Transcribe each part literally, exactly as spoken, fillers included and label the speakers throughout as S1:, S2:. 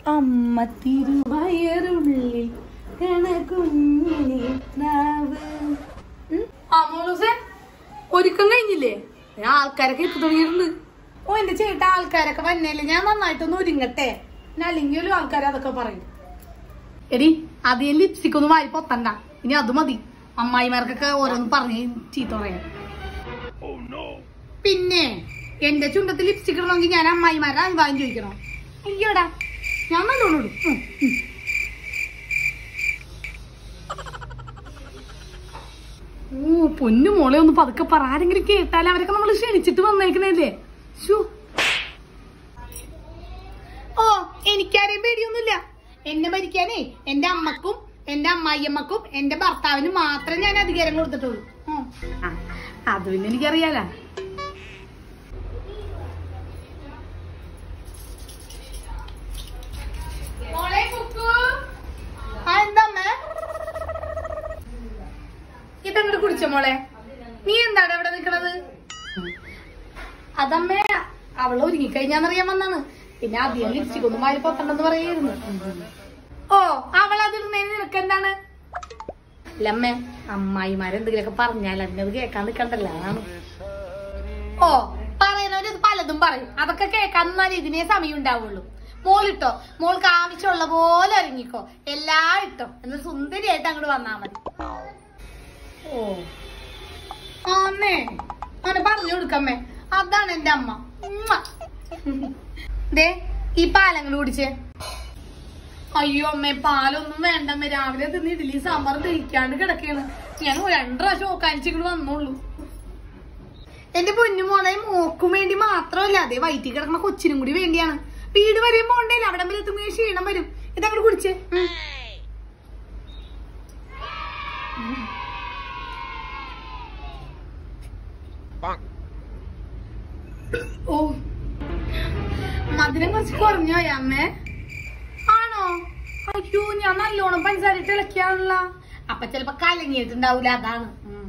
S1: അമ്മ തിരുവയറുള്ളിൽ ഒരുക്കം കഴിഞ്ഞില്ലേ? ആൾക്കാരൊക്കെ ഇപ്പൊ തുടങ്ങിയിട്ടുണ്ട്. ഓ എന്റെ ചേട്ടാ ആൾക്കാരൊക്കെ വന്നല്ലേ, ഞാൻ നന്നായിട്ടൊന്ന് ഒരുങ്ങട്ടെ, അല്ലെങ്കിലും ആൾക്കാർ അതൊക്കെ പറയും. എടി അതേ ലിപ്സ്റ്റിക് ഒന്നും വാരി പൊത്തണ്ട, ഇനി അത് മതി. അമ്മായിമാർക്കൊക്കെ ഓരോന്ന് പറഞ്ഞ് ചീത്ത പറയാം. പിന്നെ എന്റെ ചുണ്ടത്തിൽ ലിപ്സ്റ്റിക് ഇടണമെങ്കിൽ ഞാൻ അമ്മായിമാരുടെ അനുഭവം ചോദിക്കണം. അയ്യോടാ ഞാൻ നല്ലോണം ഇടും. ഓ പൊന്നു മോളെ ഒന്ന് പതുക്കെ പറ, ആരെങ്കിലും കേട്ടാലേ. അവരൊക്കെ നമ്മൾ ക്ഷണിച്ചിട്ട് വന്നേക്കണല്ലേ. ഓ എനിക്കാരെയും പേടിയൊന്നുമില്ല. എന്നെ ഭരിക്കാനേ എന്റെ അമ്മക്കും എന്റെ അമ്മായിയമ്മക്കും എന്റെ ഭർത്താവിനും മാത്രമേ ഞാൻ അധികാരം കൊടുത്തിട്ടുള്ളൂ. അത് പിന്നെ എനിക്കറിയാലോ. ഇതങ്ങോട്ട് കുടിച്ചോ മോളെ. നീ എന്താണ് ഇവിടെ നിക്കണത്? അതമ്മേ അവള് ഒരുങ്ങിക്കഴിഞ്ഞാന്നറിയാൻ വന്നാണ്. പിന്നെ അധികം ലിപ്സ്റ്റിക് ഒന്നും വാരി പൊത്തണ്ടെന്ന് പറയായിരുന്നു. ഓ അവളതിടുന്നതിന് നിനക്ക് എന്താണ്? അല്ലമ്മേ അമ്മായിമാരെന്തെങ്കിലുമൊക്കെ പറഞ്ഞാൽ അതിനത് കേൾക്കാൻ നിക്കണ്ടല്ലോ, അതാണ്. ഓ പറയുന്നവര് പലതും പറയും, അതൊക്കെ കേൾക്കാൻ ഇതിനേ സമയം ഉണ്ടാവുള്ളൂ. മോളിട്ടോ, മോൾക്ക് ആവശ്യമുള്ള പോലെ ഒരുങ്ങിക്കോ, എല്ലാം ഇട്ടോ, എന്നിട്ട് സുന്ദരിയായിട്ട് അങ്ങോട്ട് വന്നാ മതി. ഓ ആന്നേ അങ്ങനെ പറഞ്ഞു കൊടുക്കമ്മേ, അതാണ് എന്റെ അമ്മ. ദേ ഈ പാലങ്ങൾ കുടിച്ചേ. അയ്യോ അമ്മേ പാലൊന്നും വേണ്ടമ്മേ, രാവിലെ തിന്ന് ഇഡ്ഡലി സാമ്പാർ ദഹിക്കാണ്ട് കിടക്കാണ്. ഞാൻ രണ്ടു പ്രാവശ്യം ഓക്കാനിച്ചിട്ട് വന്നോളൂ. എന്റെ പൊന്നുമോളെ മോക്കും വേണ്ടി മാത്രമല്ല, അതേ വയറ്റിൽ കിടക്കുന്ന കൊച്ചിനും കൂടി വേണ്ടിയാണ്. വീട് വരെ പോണ്ടേല, അവിടെ വരെ എത്തുമ്പോൾ ക്ഷീണം വരും. ഇതങ്ങോട്ട് കുടിച്ചേ. ഓ മധുരം കുറച്ച് കുറഞ്ഞോയ അമ്മേ? ആണോ? അയ്യോ ഞാൻ നല്ലോണം പഞ്ചസാര ഇട്ട് ഇളക്കിയാണല്ല, അപ്പൊ ചെലപ്പോ കലങ്ങിയിട്ടുണ്ടാവൂല, അതാണ്.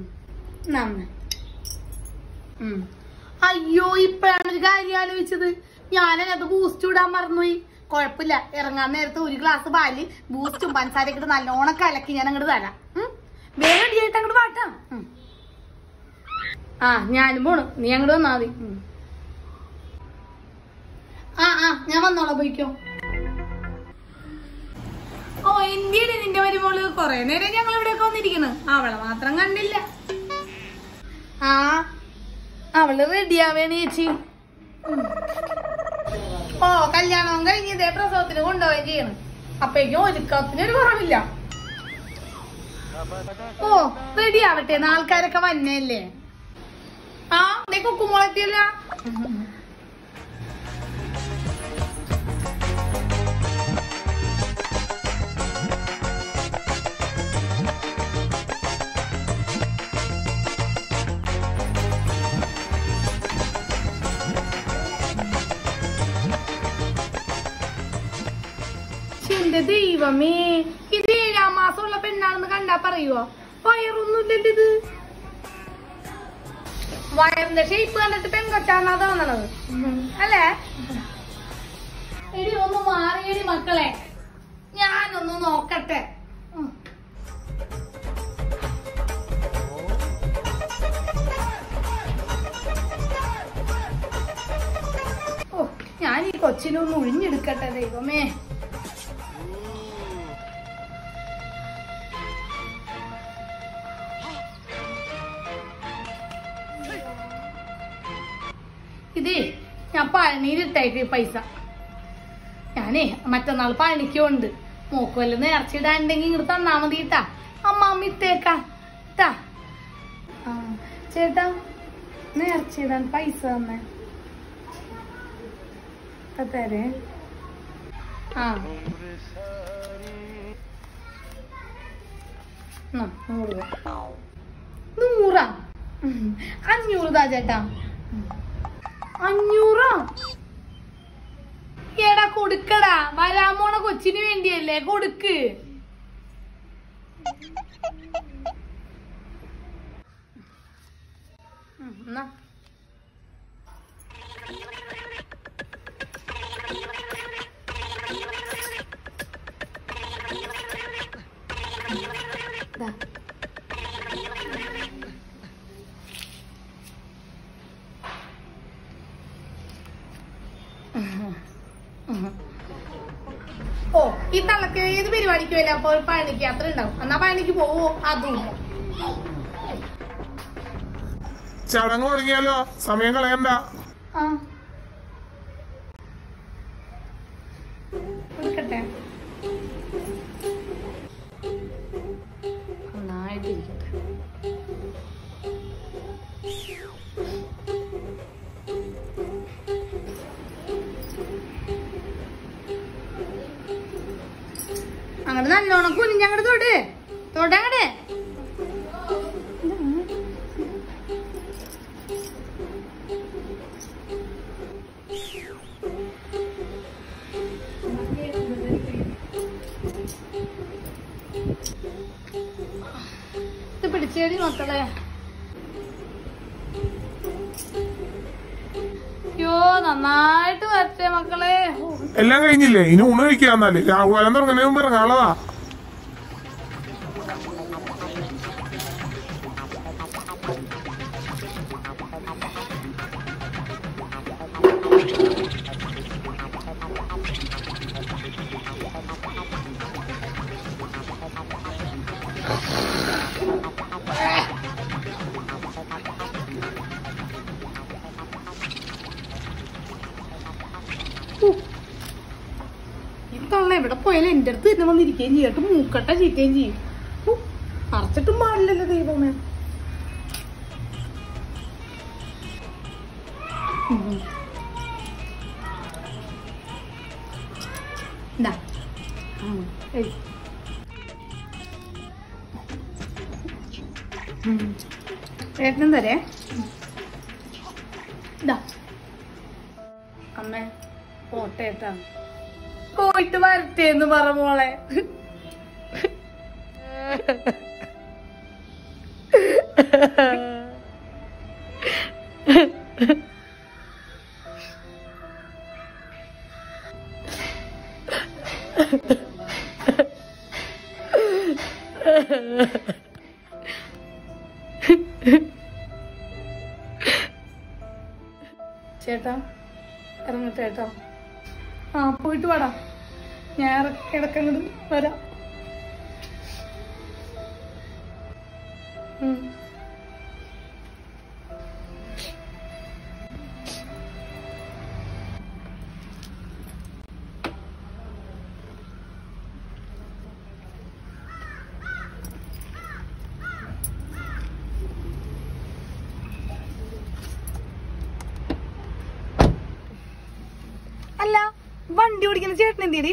S1: അയ്യോ ഇപ്പഴാണ് ഒരു കാര്യം ആലോചിച്ചത്, ഞാനത് ബൂസ്റ്റ് ഇടാൻ മറന്നുപോയി. കൊഴപ്പില്ല, ഇറങ്ങാൻ നേരത്തെ ഒരു ഗ്ലാസ് പാല് ബൂസ്റ്റും പഞ്ചസാരയൊക്കെ ഇട്ട് നല്ലോണം കലക്കി ഞാൻ അങ്ങോട്ട് തരാം. വേറെ റെഡിയായിട്ട് അങ്ങോട്ട് വാട്ടാം. ആ ഞാനും പോണു, നീ അങ്ങോട്ട് വന്നാ മതി. ആ ആ ഞാൻ വന്നോളാം, പോയിക്കോ. ഓ ഇന്ത്യയില് നിന്റെ വരുമ്പോള് കൊറേ നേരം ഞങ്ങൾ ഇവിടെയൊക്കെ വന്നിരിക്കുന്നു, അവളെ മാത്രം കണ്ടില്ല. ആ അവള് റെഡിയാവേണ ചേച്ചി. ഓ കല്യാണവും കഴിഞ്ഞതേ പ്രസവത്തിന് കൊണ്ടുപോവുകയും ചെയ്യണം, അപ്പേക്കും ഒരുക്കത്തിനൊരു കുറവില്ല. ഓ റെഡി ആവട്ടെ, ആൾക്കാരൊക്കെ വന്നല്ലേ. ആ നീ കുക്കുമോളെത്തിയല്ല. എന്റെ ദൈവമേ, ഇത് ഏഴാം മാസമുള്ള പെണ്ണാണെന്ന് കണ്ടാ പറയുവോ? വയറൊന്നുമില്ലല്ലോ ഇത്. വയറിന്റെ ഷേപ്പ് കണ്ടിട്ട് പെൺകൊച്ചാന്നാ തോന്നണത് അല്ലേ? എടി ഒന്ന് മാറിയടി മക്കളെ, ഞാനൊന്ന് നോക്കട്ടെ. ഓ ഞാൻ ഈ കൊച്ചിനൊന്ന് ഒഴിഞ്ഞെടുക്കട്ടെ ദൈവമേ. ഇതേ ഞാൻ പഴനിയിലിട്ടേക്ക് പൈസ. ഞാനേ മറ്റന്നാൾ പഴനിക്കുണ്ട്, മോക്ക് വല്ല നേർച്ചയിടാണ്ടെങ്കിൽ ഇങ്ങോട്ട് തന്നാ മതി കേട്ടാ. അമ്മാമ്മ ഇട്ടേക്കാ ട്ടാ. ആ ചേട്ടാ നേർച്ചയിടാൻ പൈസ തന്നെ തരേ. ആ നൂറ് നൂറാ അഞ്ഞൂറ് താ ചേട്ടാ. അഞ്ഞൂറോ? എടാ കൊടുക്കടാ, വരാൻ പോണ കൊച്ചിന് വേണ്ടിയല്ലേ, കൊടുക്ക്. ഓ ഈ തള്ളക്ക് ഏത് പരിപാടിക്ക് വല്ല അപ്പൊ പഴനിക്ക് യാത്ര ഉണ്ടാവും. എന്നാ പഴനിക്ക് പോവോ? അതും
S2: ചടങ്ങ് തുടങ്ങിയാലോ, സമയം കളയണ്ട.
S1: ആ കൊടുക്കട്ടെ, നന്നായിട്ടിരിക്കട്ടെ. അങ്ങോട്ട് നല്ലോണം കുനിഞ്ഞങ്ങോട്ട് തൊട് തൊടങ്ങടെ. ഇത് പിടിച്ചേടി മക്കളെ. യോ നന്നായിട്ട് വരട്ടെ മക്കളെ.
S2: എല്ലാം കഴിഞ്ഞില്ലേ? ഇനി ഊണ് കഴിക്കാന്നാല് രാഹുകാലം തുടങ്ങുന്നതിന് മുമ്പ് ഇറങ്ങാനുള്ളതാ.
S1: ഇത്തള്ള എവിടെ പോയാലും എന്റെ അടുത്ത് തന്നെ വന്നിരിക്കുകയും ചെയ്യട്ട് മൂക്കട്ട ചീറ്റുകയും ചെയ്യും. അറച്ചിട്ടും പാടില്ലല്ലോ ദൈവമേ. ഏട്ടനും തരേ. അമ്മേ പോട്ടേട്ടാ, പോയിട്ട് വരട്ടേന്ന് പറ മോളെ. ചേട്ടാ ഇറങ്ങട്ടെ ഏട്ടാ. ആ പോയിട്ട് വാടാ, ഞാൻ ഇടക്കങ്ങോട്ട് വരാം. അല്ല വണ്ടി ഓടിക്കുന്ന ചേട്ടൻ എന്തിയടി?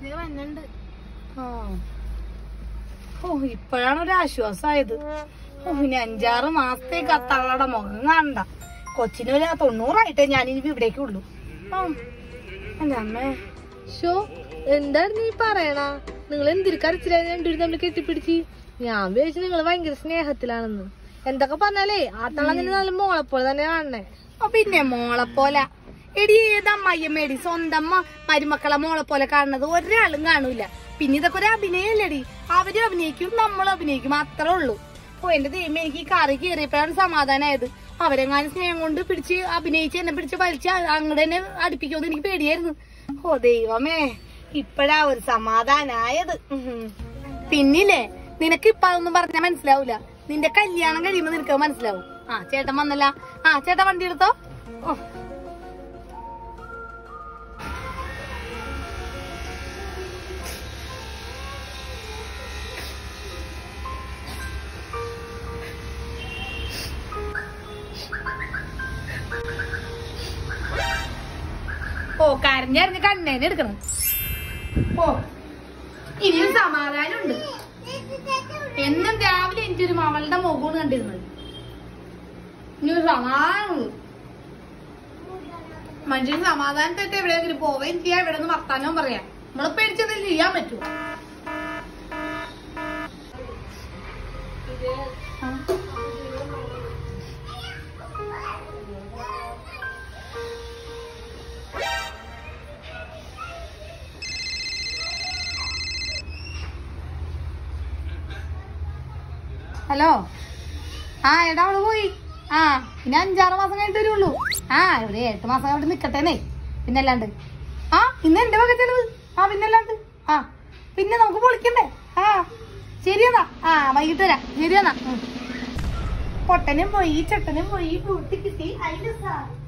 S1: ഓ ഇപ്പോഴാണ് ഒരു ആശ്വാസമായത്. ഓ ഇനി അഞ്ചാറ് മാസത്തേക്ക് അത്തള്ളയുടെ മുഖം കാണണ്ട. കൊച്ചിന് ഒരു തൊണ്ണൂറായിട്ടേ ഞാനിനി ഇവിടേക്ക് ഉള്ളു. അല്ല അമ്മേ
S3: ഷോ എന്തായിരുന്നു നീ പറയണ? നിങ്ങൾ എന്തിരി കരച്ചിലായി രണ്ടുപേരും തമ്മിൽ കെട്ടിപ്പിടിച്ച്? ഞാൻ വിചാരിച്ചു നിങ്ങൾ ഭയങ്കര സ്നേഹത്തിലാണെന്ന്. എന്തൊക്കെ പറഞ്ഞാലേ ആ തള്ള നിന്നെ നല്ല മോളെപ്പോലെ തന്നെ കാണണേ.
S1: പിന്നെ മോളെപ്പോലെ എടി ഏത് അമ്മയ്യമ്മേടി സ്വന്തം മരുമക്കളെ മോളെ പോലെ കാണുന്നത് ഒരാളും കാണൂല. പിന്നെ ഇതൊക്കെ ഒരു അഭിനയല്ലേടി. അവര് അഭിനയിക്കും നമ്മളും അഭിനയിക്കും, അത്രേ ഉള്ളൂ. ഓ എന്റെ ദൈവം, എനിക്ക് കറി കയറിയപ്പോഴാണ് സമാധാനമായത്. അവരെങ്ങാനും സ്നേഹം കൊണ്ട് പിടിച്ച് അഭിനയിച്ച് എന്നെ പിടിച്ച് വലിച്ച് അങ്ങോട്ട് തന്നെ അടുപ്പിക്കുമെന്ന് എനിക്ക് പേടിയായിരുന്നു. ഓ ദൈവമേ, ഇപ്പഴാ ഒരു സമാധാനായത്. പിന്നില്ലേ നിനക്ക് ഇപ്പൊ അതൊന്നും പറഞ്ഞാൽ മനസ്സിലാവൂല. നിന്റെ കല്യാണം കഴിയുമ്പോ നിനക്ക് മനസ്സിലാവും. ആ ചേട്ടൻ വന്നല്ല. ആ ചേട്ടൻ വണ്ടി എടുത്തോ. ഓ ഓ കരഞ്ഞറിഞ്ഞ് കണ്ണേനെ എടുക്കണം. ഓ ഇനിയും സമാധാനമുണ്ട്. എന്നും രാവിലെ എനിക്ക് ഒരു മകളുടെ മുഖമാണ് കണ്ടിരുന്നത്. ഇനി ഒരു സമാധാനമുള്ളൂ. മനുഷ്യന് സമാധാനത്തായിട്ട് എവിടെയെങ്കിലും പോവുകയും ചെയ്യാം, എവിടെ നിന്ന് വർത്താനവും പറയാം. നമ്മളെ പേടിച്ചെന്തെങ്കിലും ചെയ്യാൻ പറ്റുമോ? ഹലോ. ആ എടാ അവള് പോയി. ആ പിന്നെ അഞ്ചാറ് മാസം കഴിഞ്ഞിട്ട് വരുള്ളൂ. ആ ഇവിടെ എട്ട് മാസം അവിടെ നിക്കട്ടേന്നേ, പിന്നല്ലാണ്ട്. ആ ഇന്ന് എന്റെ വക ചെലവ്. ആ പിന്നല്ലാണ്ട്. ആ പിന്നെ നമുക്ക് പൊളിക്കണ്ടേ? ആ ശരിയെന്നാ. ആ വൈകിട്ട് വരാം. ശരിയെന്നാ. പൊട്ടനും പോയി ചെട്ടനും പോയി പൂട്ടി കിട്ടി അതിന്റെ സാ